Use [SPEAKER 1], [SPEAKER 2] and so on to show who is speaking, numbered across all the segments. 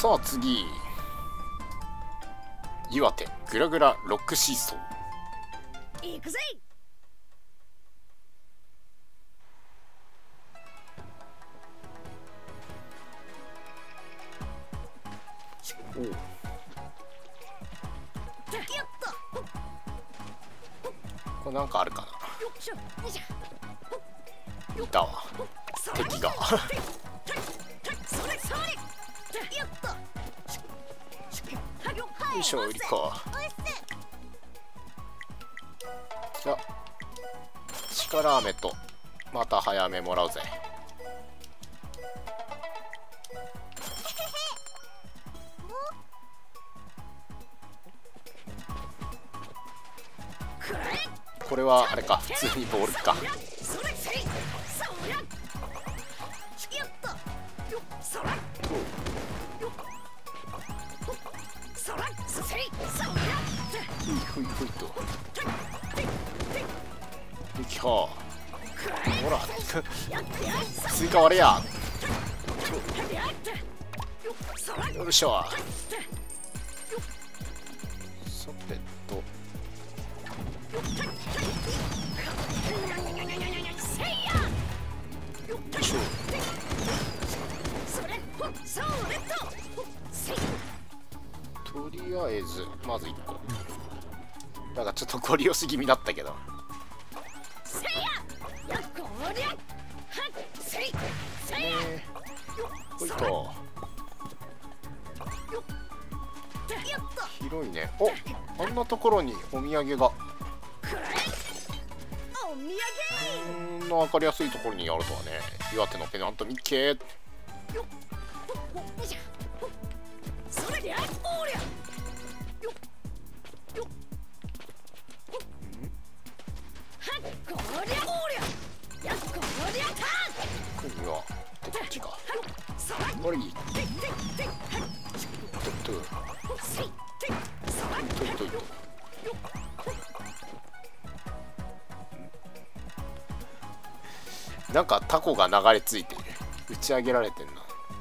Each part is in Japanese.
[SPEAKER 1] さあ次、岩手グラグラロックシーソー。
[SPEAKER 2] 行くぜ。
[SPEAKER 1] おう、これなんかあるかな。いたわ、敵が。よいしょ、いりか。じゃあ力飴とまた早めもらうぜ。これはあれか、普通にボールか。ふいふいと。いきゃほらスイカ割れや。よいしょ。さてと、よいしょ。とりあえずまず1個。なんかちょっとゴリ押し気味だったけど。ほいと。広いね。お、あんなところにお土産が。こんな分かりやすいところにあるとはね。岩手のペナントミッケー。国はこっちか。あれいい。なんかタコが流れ着いている。打ち上げられてんな。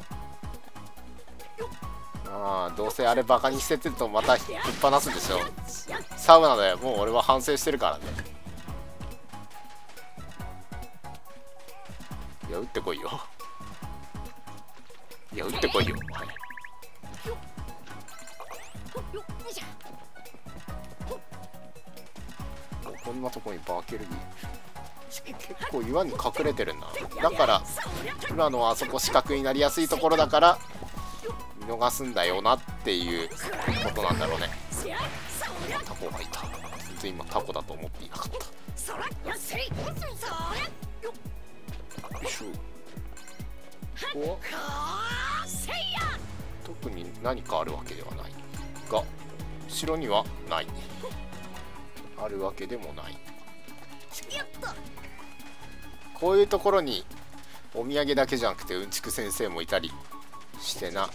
[SPEAKER 1] ああ、どうせあれバカにしててるとまたぶっ放すでしょ。サウナでもう俺は反省してるからね。いや、打ってこいよ。いや、打ってこいよ。はい、こんなとこにバーケルギー。結構岩に隠れてるな。だから今のはあそこ死角になりやすいところだから見逃すんだよなっていうことなんだろうね。タコがいた。全然今タコだと思っていなかった。よいしょ。お、特に何かあるわけではないが、後ろにはない。あるわけでもない。こういうところにお土産だけじゃなくてうんちく先生もいたりしてな。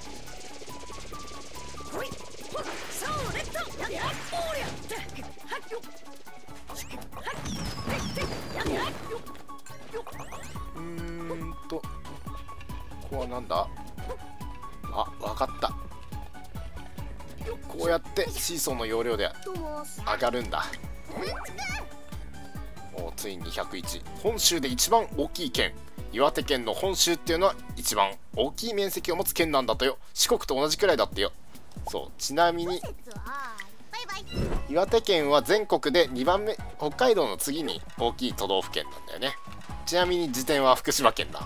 [SPEAKER 1] ここはなんだ。あ、わかった。こうやってシーソーの容量で上がるんだ。お、ついに101。本州で一番大きい県、岩手県の本州っていうのは一番大きい面積を持つ県なんだとよ。四国と同じくらいだってよ。そう、ちなみに岩手県は全国で2番目、北海道の次に大きい都道府県なんだよね。ちなみに辞典は福島県だ。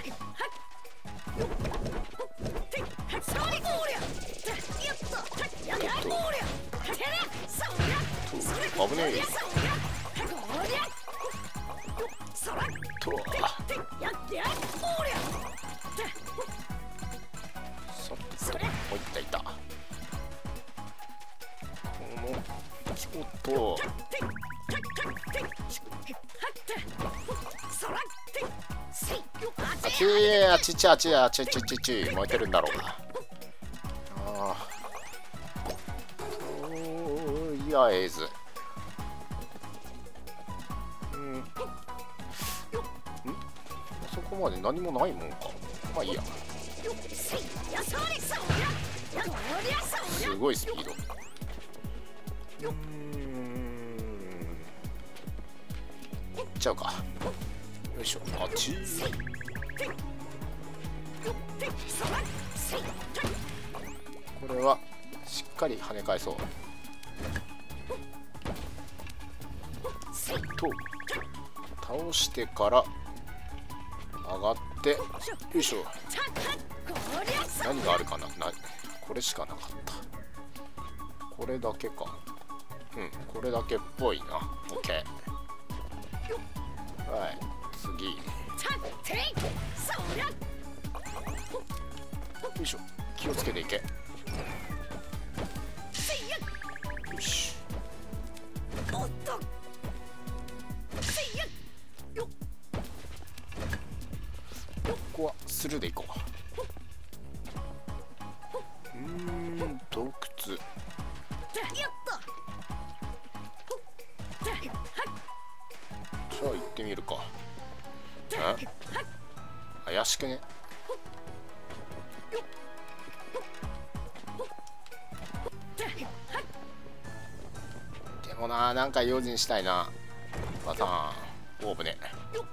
[SPEAKER 1] 危ねえと。さっと、もういったいた。このおっと、あちー、あちちあちあちちちち燃えてるんだろうな。ああ、とりあえずそこまで何もないもんか。まあいいや。 すごいスピード。いっちゃうか。よいしょ。あっち。これはしっかり跳ね返そう。と倒してから上がって、よいしょ。何があるかな。これしかなかった。これだけか。これだけっぽいな。 OK。 はい、次。よいしょ。気をつけていけ。よし。ここはスルーでいこう。洞窟。じゃあ行ってみるか。怪しくね。でもな、なんか用心したいな。パターンオーブね。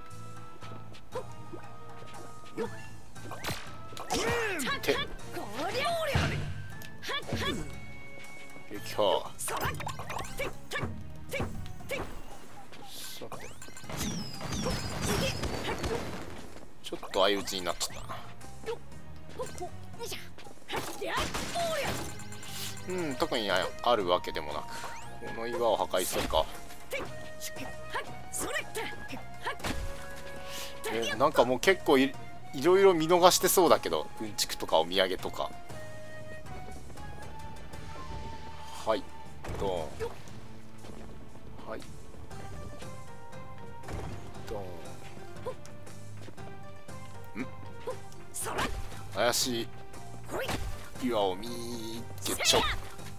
[SPEAKER 1] てよいしょ。ちょっと相打ちになっちゃった。特にあるわけでもなく、この岩を破壊するか。なんかもう結構いろいろ見逃してそうだけど、うんちくとかお土産とか。はい、ドーン。はい、ドーン。怪しい岩を見つけちょ。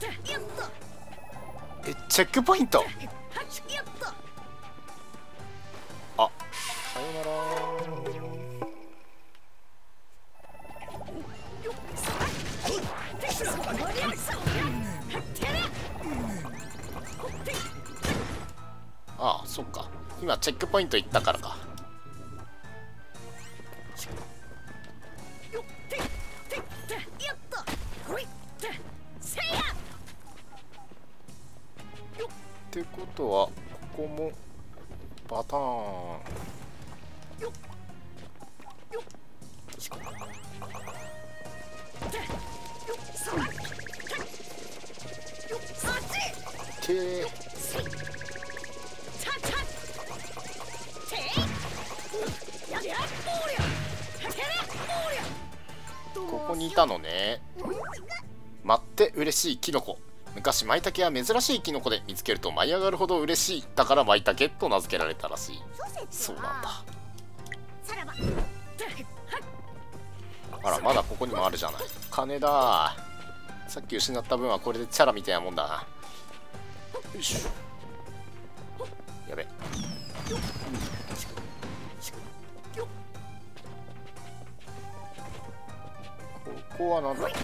[SPEAKER 1] チェックポイント。あ、さよなら。ああ、そっか。今チェックポイント行ったからか。ってことはここもパターン。ここにいたのね。待って、嬉しいキノコ。昔マイタケは珍しいキノコで見つけると舞い上がるほど嬉しい。だからマイタケと名付けられたらしい。そうなんだ。あら、まだここにもあるじゃない。金だ。さっき失った分はこれでチャラみたいなもんだな。よいしょ。やべ。ここはなんだ。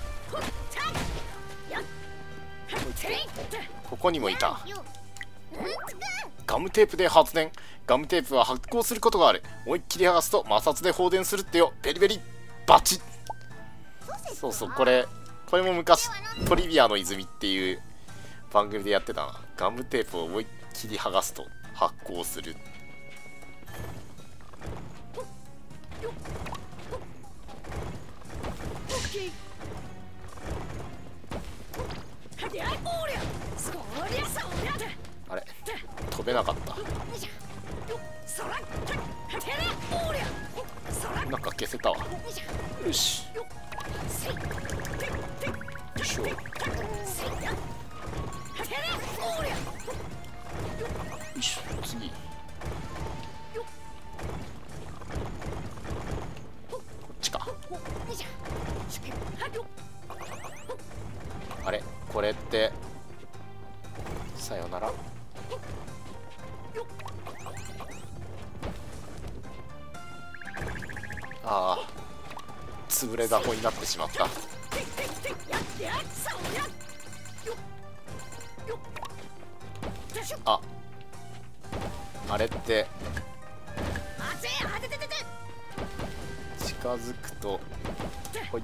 [SPEAKER 1] ここにもいた。ガムテープで発電。ガムテープは発光することがある。思いっきり剥がすと摩擦で放電するってよ。ベリベリバチッ。そうそう、これも昔トリビアの泉っていう番組でやってたな。ガムテープを思いっきり剥がすと発光する。あれ、飛べなかった。なんか消せたわ。よし。よいしょ。よいしょ、次。こっちか。あれ、これってさよなら。ああ、 潰れだこになってしまった。あれって近づくとほい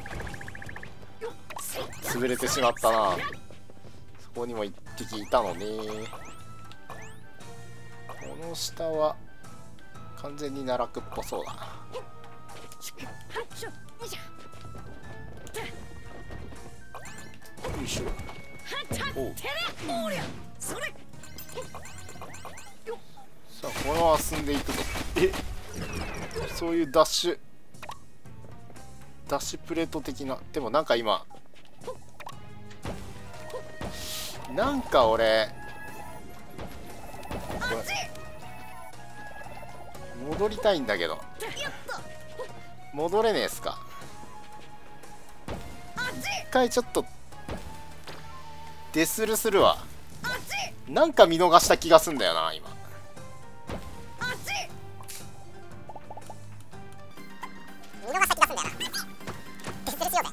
[SPEAKER 1] 潰れてしまったな。そこにも一匹いたのね。この下は完全に奈落っぽそうだな。よいしょ。おう。さあこのまま進んでいくぞ。そういうダッシュプレート的な。でもなんか今なんか俺戻りたいんだけど戻れねえっすか。一回ちょっとデスルするわ。なんか見逃した気がすんだよな今。見逃した気がすんだよな。デスルしようぜ。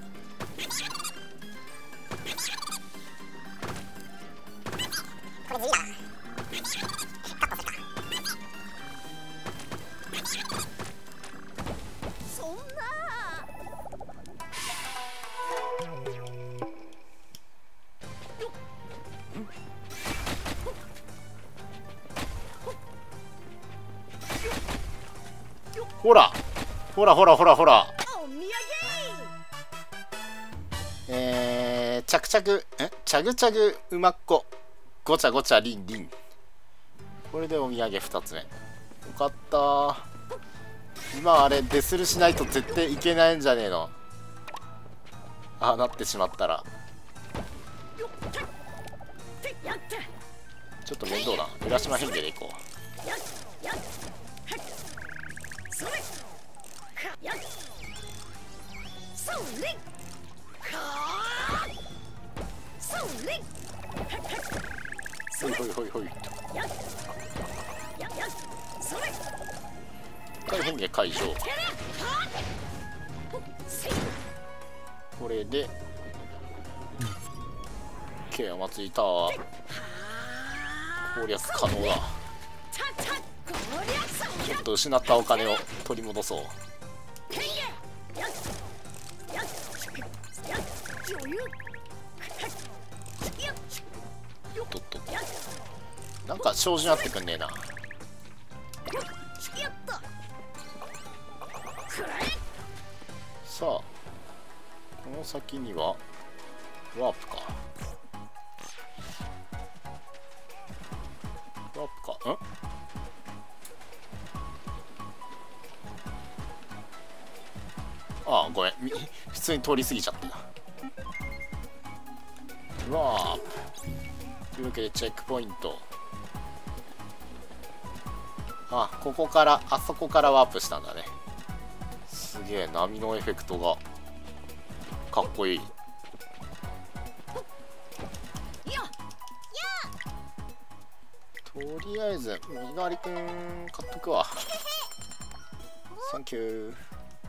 [SPEAKER 1] これずりだな。カットするか。そんなほらほらほらほらほら。チャクチャクチャグチャグうまっこごちゃごちゃリンリン。これでお土産2つ目。よかったー。今あれデスルしないと絶対いけないんじゃねえの。ああなってしまったらちょっと面倒だ。浦島変化でいこう。ほいほいほいほい。一回変化解除。これで K 山ついた。攻略可能だ。ちょっと失ったお金を取り戻そう。とっとなんか照準合ってくんねえな。さあこの先にはワープか。ワープか。ああごめん普通に通り過ぎちゃったな。ワープというわけでチェックポイント。ここからあそこからワープしたんだね。すげえ波のエフェクトがかっこいい。とりあえずみがりくん買っとくわ。サンキュー。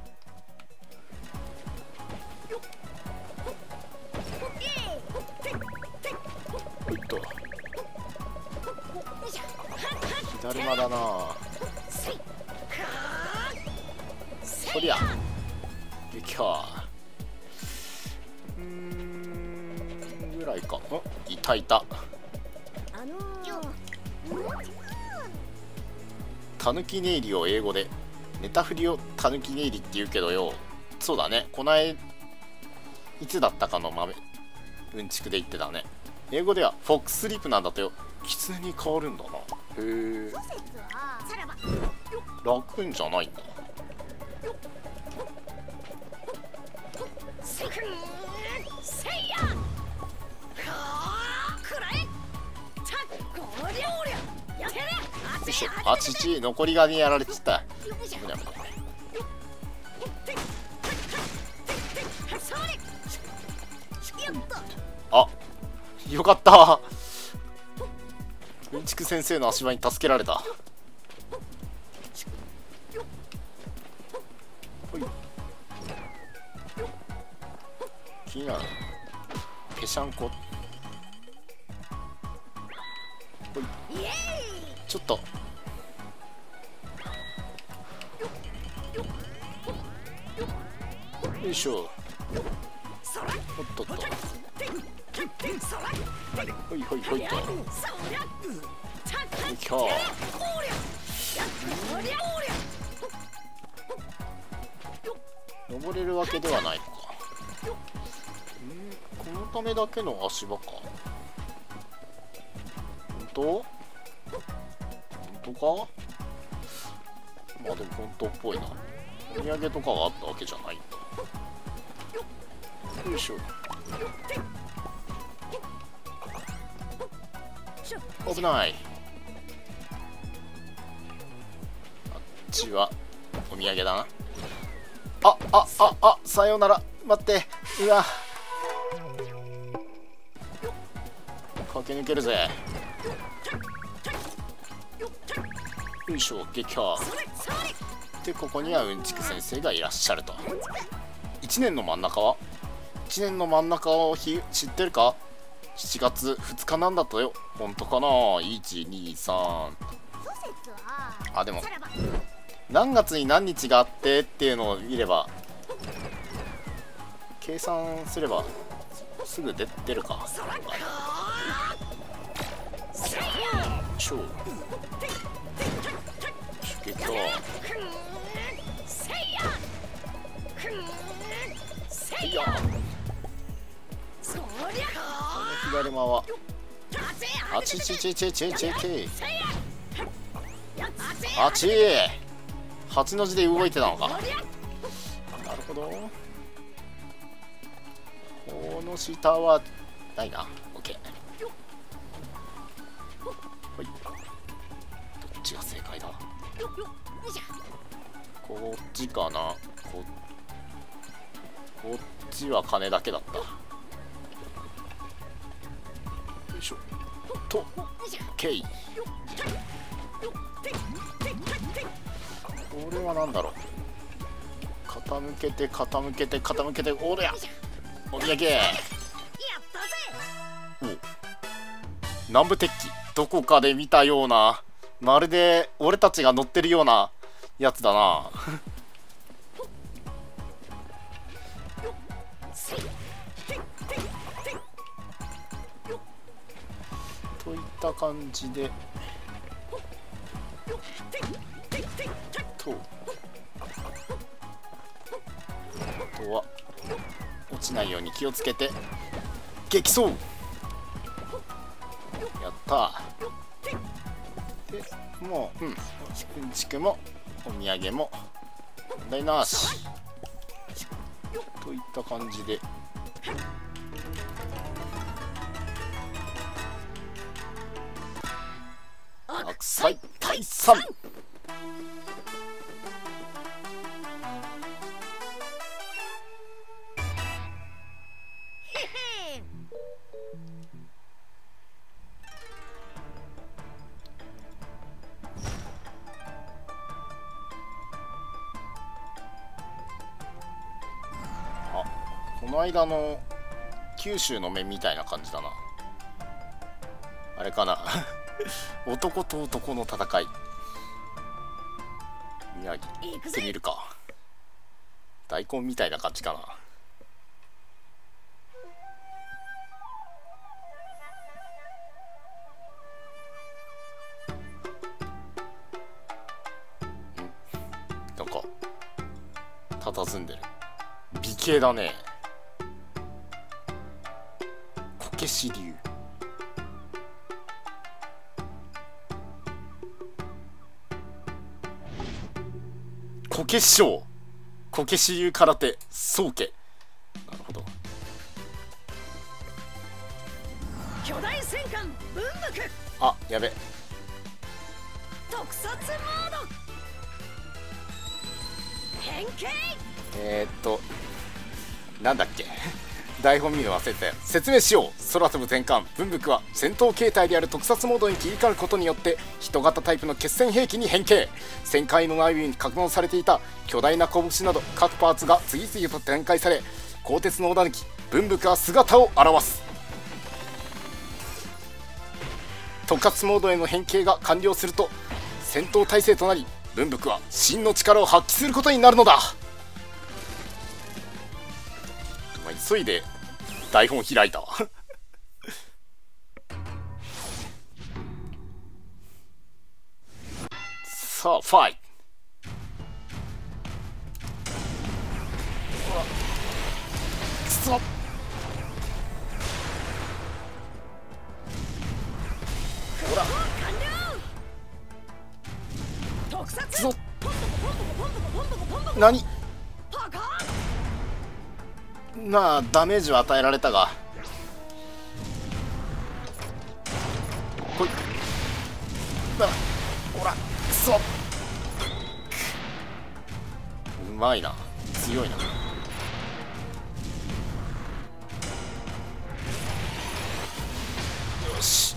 [SPEAKER 1] だるまだな。そりゃゆきゃぐらいか。いたいた。たぬき寝入りを英語で寝たふりをたぬき寝入りって言うけどよ。そうだね、こないいつだったかの豆うんちくで言ってたね。英語ではフォックスリープなんだとよ。キツネに変わるんだな。へえ楽んじゃないんだ。よいしょ。あちち残りがにやられてた。あよかったうんちく先生の足場に助けられた。 気になる。ぺしゃんこ。ほい。ちょっと。よいしょ。おっとっと。ほいほいほいと。きょ登れるわけではないのか。このためだけの足場か。本当？本当か？まあでも本当っぽいな。お土産とかがあったわけじゃないんだ。よいしょ。危ない。あっちはお土産だな。さようなら。待って。うわ、駆け抜けるぜ。よいしょ、撃破。でここにはうんちく先生がいらっしゃると。1年の真ん中は1年の真ん中を知ってるか。7月2日なんだとよ。本当かな。123。あ、でも何月に何日があってっていうのを見れば、計算すればすぐ出るか。よいしょ。撃破。いや、左間はあちちちちちちちあち8の字で動いてたのか。なるほど。この下はないな。 OK。 ほい。どっちが正解だ。こっちかな。こっちは金だけだった。よいしょと OK。 これは何だろう。傾けて傾けて傾けて、おりゃお土産。お、南部鉄器。どこかで見たような、まるで俺たちが乗ってるようなやつだな。といった感じで、あとは落ちないように気をつけて激走。やったー。でもううんちくもお土産も問題なしといった感じで、白菜退散。この間の九州の面みたいな感じだな。あれかな。男と男の戦い。宮城行ってみるか。大根みたいな感じかな。なんか佇んでる。美形だね。こけし流。こけし匠、こけし流空手宗家。なるほど。
[SPEAKER 2] 巨大戦艦文武。
[SPEAKER 1] あ、やべ。
[SPEAKER 2] 特撮モード変形。
[SPEAKER 1] なんだっけ。台本見るの忘れてたよ。説明しよう。空飛ぶ戦艦文武は戦闘形態である特撮モードに切り替わることによって人型タイプの決戦兵器に変形。戦艦の内部に格納されていた巨大な拳など各パーツが次々と展開され、 鋼鉄の織田抜き文武は姿を現す。特活モードへの変形が完了すると戦闘態勢となり、文武は真の力を発揮することになるのだ。まあ、急いで台本開いたわさあファイト。くそっ、ほら
[SPEAKER 2] 特撮
[SPEAKER 1] くそっ、
[SPEAKER 2] ポンポコポンポコポンポコポンポコポンポコ
[SPEAKER 1] 何、
[SPEAKER 2] パカ
[SPEAKER 1] まあダメージは与えられたが、ほい、だほらくそ、うまいな、強いな。よし、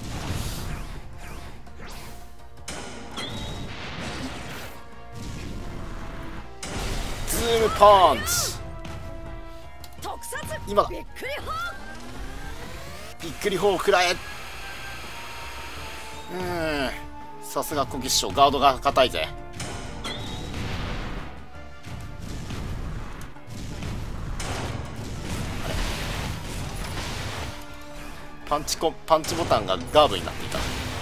[SPEAKER 1] ズームパンチ、
[SPEAKER 2] 特撮
[SPEAKER 1] 今だ、
[SPEAKER 2] びっくりホ
[SPEAKER 1] びっくり砲を食らえ。さすが小木師匠、ガードが硬いぜ。あれ、パンチボタンがガードになっていた。く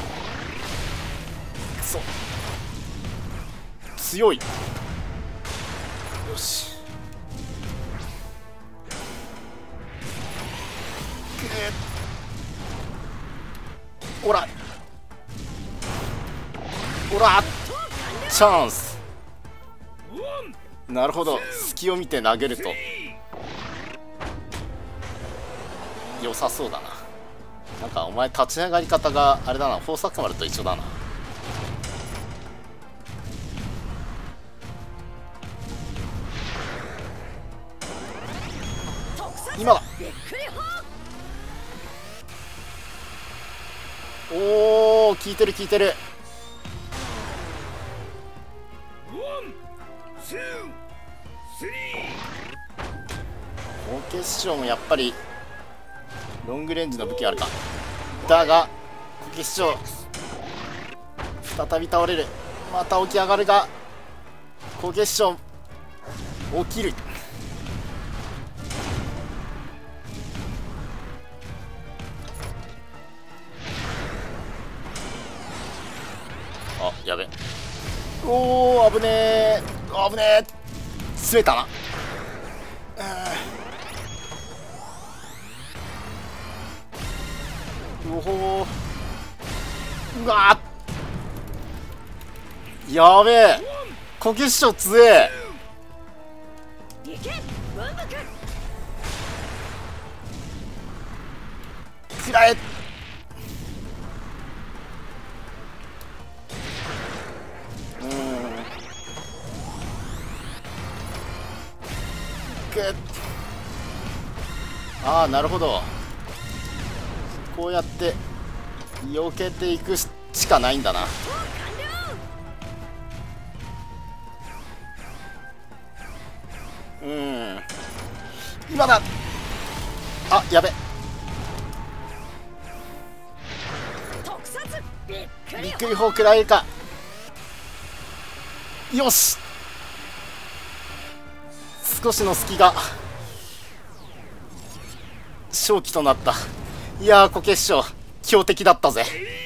[SPEAKER 1] そ、強い。よし、おらおら、チャンス。なるほど、隙を見て投げると良さそうだな。なんかお前立ち上がり方があれだな、豊作丸と一緒だな。今だ、
[SPEAKER 2] びっくりホ
[SPEAKER 1] おお、効いてる効いてる。オーケスショーもやっぱりロングレンジの武器があるか。だがコケ師匠再び倒れる。また起き上がるがコケ師匠起きる。あ、やべ、おお、危ねえ危ねえ、滑ったな。うほー、うわー、やべえ、コケ師匠強え。
[SPEAKER 2] いけ文武
[SPEAKER 1] くらえ。ああ、なるほど、こうやって避けていくしかないんだな。今だ、あ、やべ、
[SPEAKER 2] 特撮びっくり
[SPEAKER 1] びっくり砲食らえるか。よし、少しの隙が勝機となった。いやー、コケ師匠強敵だったぜ。